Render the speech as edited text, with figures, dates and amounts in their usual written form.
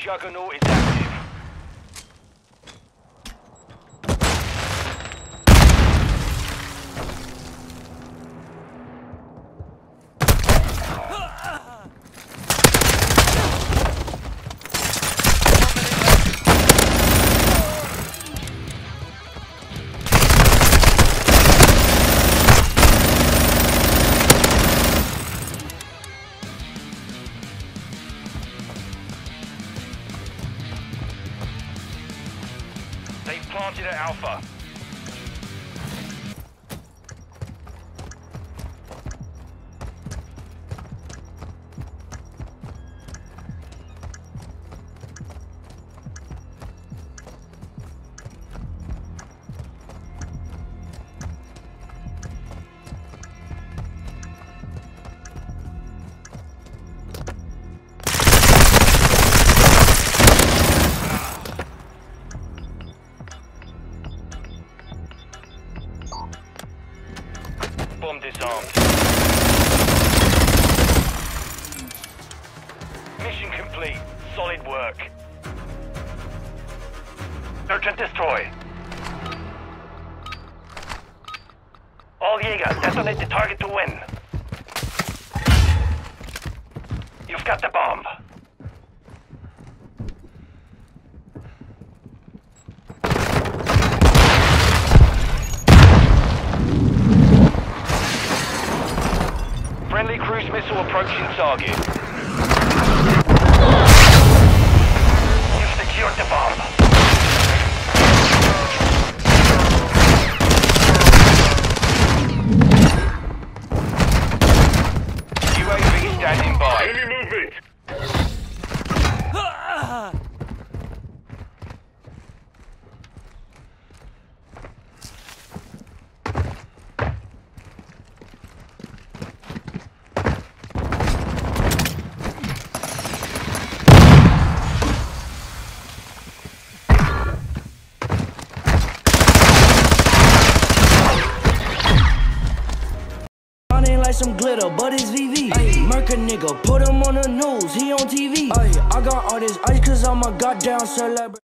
Juggernaut is active. They've planted at Alpha. Bomb disarmed. Mission complete. Solid work. Search and destroy. All Jaeger, detonate the target to win. You've got the bomb. Friendly cruise missile approaching target. You've secured the bomb. UAV standing by. Enemy movement. Like some glitter, but it's VV. Murk a nigga, put him on the news, he on TV. I got all this ice cause I'm a goddamn celebrity.